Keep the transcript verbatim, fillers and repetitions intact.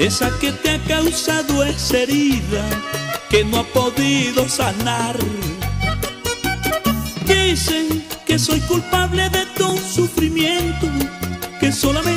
esa que te ha causado esa herida que no ha podido sanar. Dicen que soy culpable de tu sufrimiento, que solamente